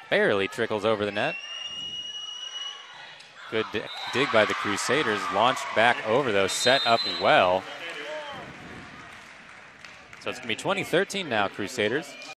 barely trickles over the net. Good dig by the Crusaders. Launched back over, though. Set up well. So it's going to be 20-13 now, Crusaders.